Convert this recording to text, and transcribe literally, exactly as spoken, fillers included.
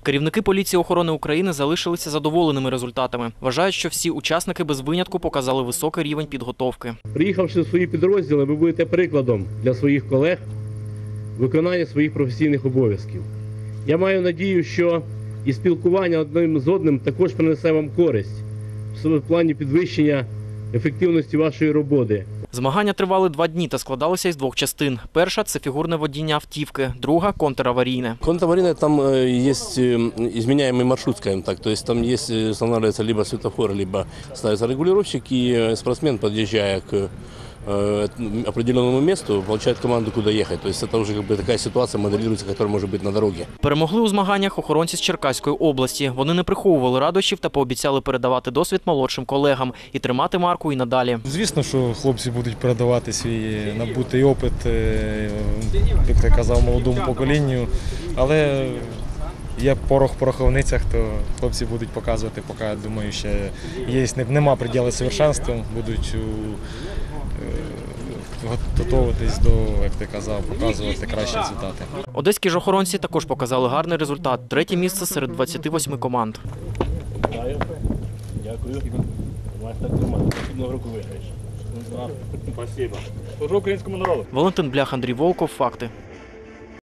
Керівники поліції охорони України залишилися задоволеними результатами. Вважають, що всі учасники без винятку показали високий рівень підготовки. Приїхавши в свої підрозділи, ви будете прикладом для своїх колег виконання своїх професійних обов'язків. Я маю надію, що і спілкування одним з одним також принесе вам користь в плані підвищення ефективності вашої роботи. Змагання тривали два дні та складалися із двох частин. Перша – це фігурне водіння автівки, друга – контраварійне. Контраварийное, там есть изменяемый маршрут, скажем так, то есть там есть, устанавливается либо светофор, либо ставится регулировщик, и спортсмен, подъезжая к определенному месту, получает команду, куда ехать. То есть это уже как бы такая ситуация моделируется, которая может быть на дороге. Перемогли у змаганнях охоронці з Черкаської області. Вони не приховували радощів та пообіцяли передавати досвід молодшим колегам і тримати марку і надалі. Звісно, що хлопці будуть передавати свій набутий опит, як ти казав, молодому поколінню, але є порох в пороховницях, то хлопці будуть показувати, поки, я думаю, ще є, нема приділу совершенству, будуть готуватись до, як ти казав, показувати кращі результати. Одеські ж охоронці також показали гарний результат. Третє місце серед двадцяти восьми команд. Дякую. Маєш так тримати. Наступного року виграєш. Спасибо. Служу українському народу. Валентин Блях, Андрій Волков. Факти.